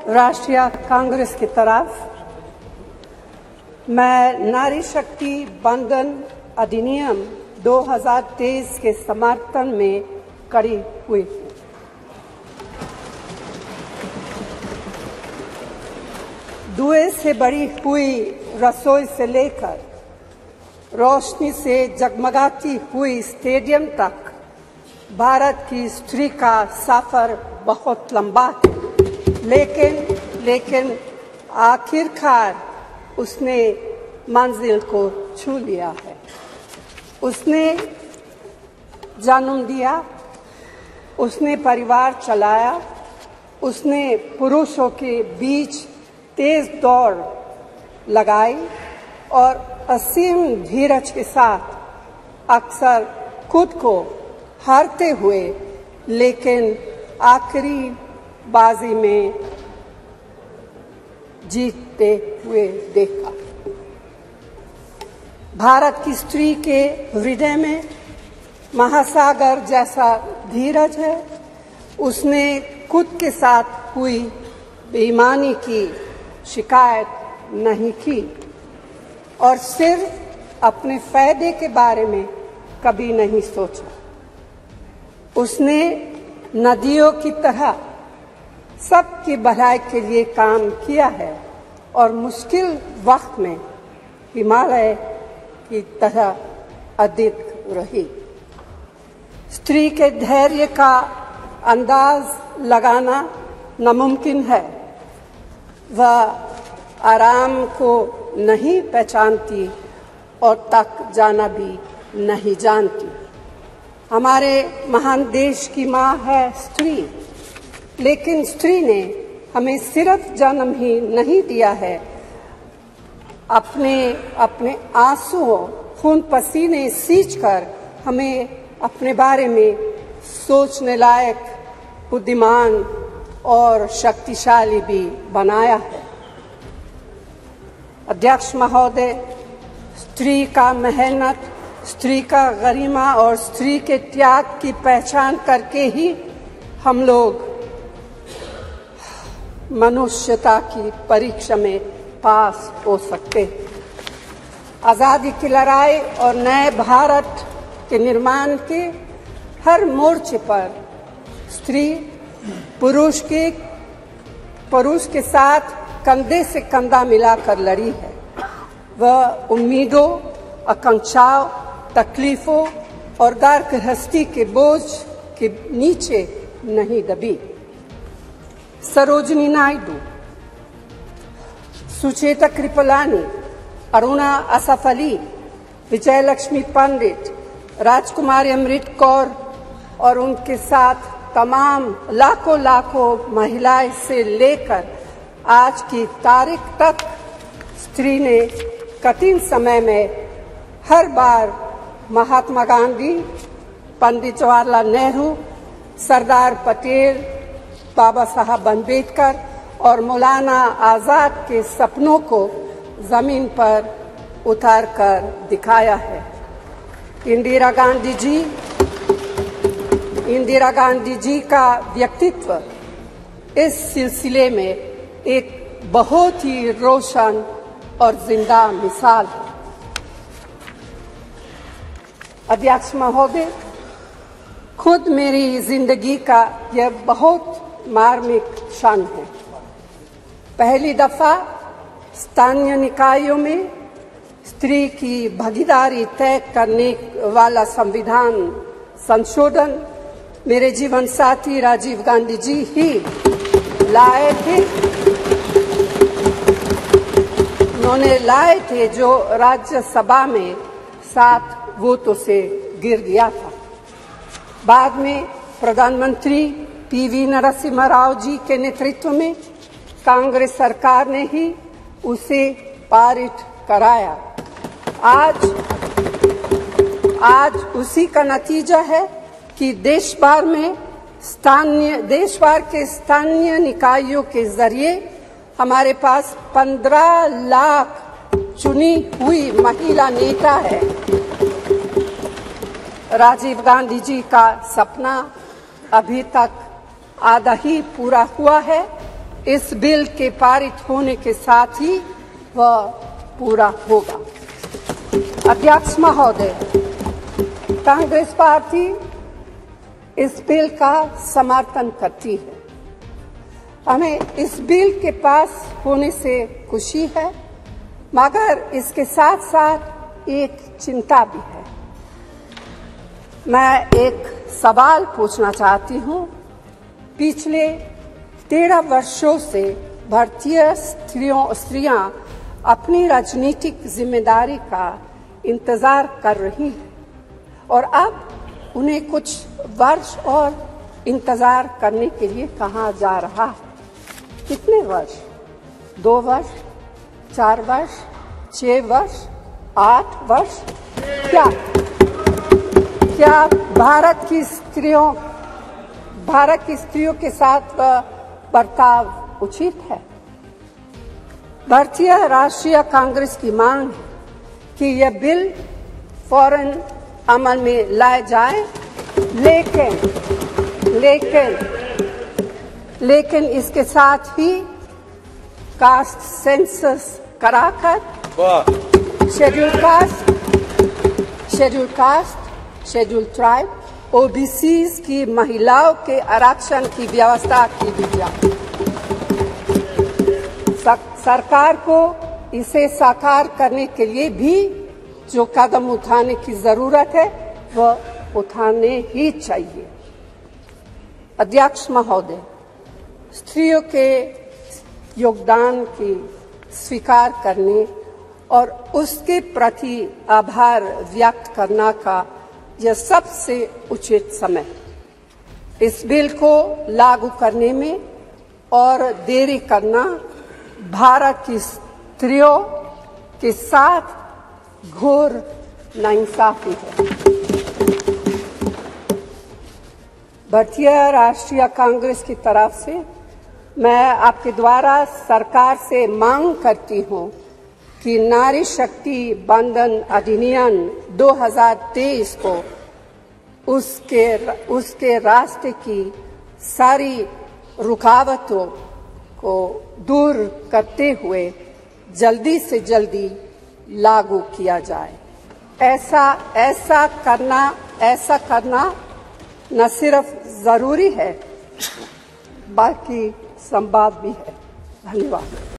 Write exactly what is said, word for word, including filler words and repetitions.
राष्ट्रीय कांग्रेस की तरफ मैं नारी शक्ति बंधन अधिनियम दो हज़ार तेईस के समर्थन में खड़ी हुई हूँ। धुएं से भरी हुई रसोई से लेकर रोशनी से जगमगाती हुई स्टेडियम तक भारत की स्त्री का सफर बहुत लंबा है, लेकिन लेकिन आखिरकार उसने मंजिल को छू लिया है। उसने जन्म दिया, उसने परिवार चलाया, उसने पुरुषों के बीच तेज दौड़ लगाई और असीम धीरज के साथ अक्सर खुद को हारते हुए लेकिन आखिरी बाजी में जीतते हुए देखा। भारत की स्त्री के हृदय में महासागर जैसा धीरज है। उसने खुद के साथ हुई बेईमानी की शिकायत नहीं की और सिर्फ अपने फायदे के बारे में कभी नहीं सोचा। उसने नदियों की तरह सबकी भलाई के लिए काम किया है और मुश्किल वक्त में हिमालय की तरह अडिग रही। स्त्री के धैर्य का अंदाज लगाना नामुमकिन है। वह आराम को नहीं पहचानती और तक जाना भी नहीं जानती। हमारे महान देश की माँ है स्त्री, लेकिन स्त्री ने हमें सिर्फ जन्म ही नहीं दिया है, अपने अपने आंसुओं खून पसीने सींचकर हमें अपने बारे में सोचने लायक, बुद्धिमान और शक्तिशाली भी बनाया है। अध्यक्ष महोदय, स्त्री का मेहनत, स्त्री का गरिमा और स्त्री के त्याग की पहचान करके ही हम लोग मनुष्यता की परीक्षा में पास हो सकते हैं। आज़ादी की लड़ाई और नए भारत के निर्माण के हर मोर्चे पर स्त्री पुरुष के पुरुष के साथ कंधे से कंधा मिलाकर लड़ी है। वह उम्मीदों, आकांक्षाओं, तकलीफों और घर गृहस्थी के बोझ के नीचे नहीं दबी। सरोजिनी नायडू, सुचेता कृपलानी, अरुणा असफ अली, विजयलक्ष्मी पंडित, राजकुमारी अमृत कौर और उनके साथ तमाम लाखों लाखों महिलाएं से लेकर आज की तारीख तक स्त्री ने कठिन समय में हर बार महात्मा गांधी, पंडित जवाहरलाल नेहरू, सरदार पटेल, बाबा साहब अम्बेडकर और मौलाना आज़ाद के सपनों को जमीन पर उतार कर दिखाया है। इंदिरा गांधी जी इंदिरा गांधी जी का व्यक्तित्व इस सिलसिले में एक बहुत ही रोशन और जिंदा मिसाल है। अध्यक्ष महोदय, खुद मेरी जिंदगी का यह बहुत मार्मिक क्षण है। पहली दफा स्थानीय निकायों में स्त्री की भागीदारी तय करने वाला संविधान संशोधन मेरे जीवन साथी राजीव गांधी जी ही लाए थे। उन्होंने लाए थे जो राज्यसभा में सात वोटों से गिर गया था। बाद में प्रधानमंत्री पी वी नरसिम्हा राव जी के नेतृत्व में कांग्रेस सरकार ने ही उसे पारित कराया। आज आज उसी का नतीजा है कि देश भर में स्थानीय देश भर के स्थानीय निकायों के जरिए हमारे पास पंद्रह लाख चुनी हुई महिला नेता है। राजीव गांधी जी का सपना अभी तक आधा ही पूरा हुआ है। इस बिल के पारित होने के साथ ही वह पूरा होगा। अध्यक्ष महोदय, कांग्रेस पार्टी इस बिल का समर्थन करती है। हमें इस बिल के पास होने से खुशी है, मगर इसके साथ साथ एक चिंता भी है। मैं एक सवाल पूछना चाहती हूँ। पिछले तेरह वर्षों से भारतीय स्त्रियों स्त्रियां अपनी राजनीतिक जिम्मेदारी का इंतजार कर रही हैं और अब उन्हें कुछ वर्ष और इंतजार करने के लिए कहा जा रहा है। कितने वर्ष? दो वर्ष, चार वर्ष, छह वर्ष, आठ वर्ष? क्या क्या भारत की स्त्रियों भारत की स्त्रियों के साथ बर्ताव उचित है? भारतीय राष्ट्रीय कांग्रेस की मांग है कि यह बिल फौरन अमल में लाया जाए, लेकिन लेकिन लेकिन इसके साथ ही कास्ट सेंसस कराकर schedule caste, schedule caste, schedule tribe, OBCs की महिलाओं के आरक्षण की व्यवस्था की भी जाए। सरकार को इसे साकार करने के लिए भी जो कदम उठाने की जरूरत है वह उठाने ही चाहिए। अध्यक्ष महोदय, स्त्रियों के योगदान की स्वीकार करने और उसके प्रति आभार व्यक्त करना का यह सबसे उचित समय। इस बिल को लागू करने में और देरी करना भारत की स्त्रियों के साथ घोर नाइंसाफी है। भारतीय राष्ट्रीय कांग्रेस की तरफ से मैं आपके द्वारा सरकार से मांग करती हूं कि नारी शक्ति बंधन अधिनियम दो हज़ार तेईस को उसके उसके रास्ते की सारी रुकावटों को दूर करते हुए जल्दी से जल्दी लागू किया जाए। ऐसा ऐसा करना ऐसा करना न सिर्फ जरूरी है बल्कि संभव भी है। धन्यवाद।